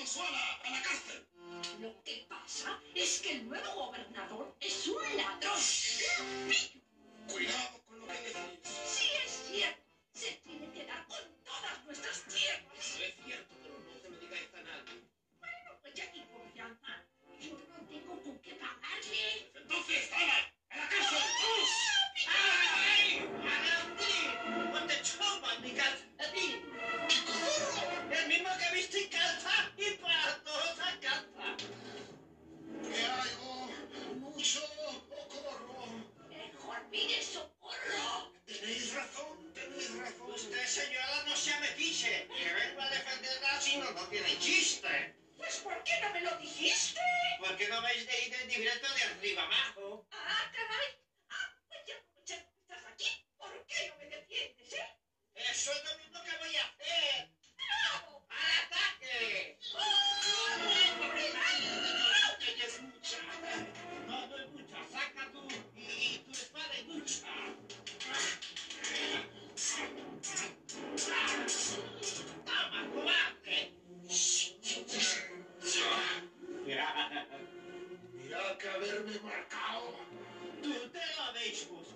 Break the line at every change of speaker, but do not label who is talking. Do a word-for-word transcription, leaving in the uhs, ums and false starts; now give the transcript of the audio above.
Suana, a la cárcel.
Lo que pasa es que el nuevo gobernador es un ladrón. ¡Un pillo!
Cuidado con lo que decís.
Sí es cierto. Se tiene que dar con todas nuestras tierras.
Eso es cierto, pero no se lo digáis a nadie.
Bueno, pues ya mi confianza. Yo no tengo con qué pagarle.
Entonces, Ana, a la cárcel. ¡Vamos!
¡Ay! ¡Agustín! ¡No te chupas mi calcetín! ¡El mismo que viste en calza y para todos a calza!
¿Qué hago? ¿Mucho o corro?
Mejor pide socorro.
Tenéis razón, tenéis razón.
Usted, señora, no se metiche, que vengo a defenderla si no, no tiene chiste.
Pues ¿por qué no me lo dijiste?
¿Por qué no veis de ir en directo de arriba abajo?
Ah, caray. Ah, pues ya aprovechando que estás aquí, ¿por qué no me defiendes, eh?
Eso es lo mismo que voy a hacer.
¡Bravo!
¡Al ataque!
Ella es mucha.
No, no es mucha. Saca tú y tu espada y lucha. ¡Toma, cobarde!
Mira que haberme marcado.
Tú te lo habéis buscado.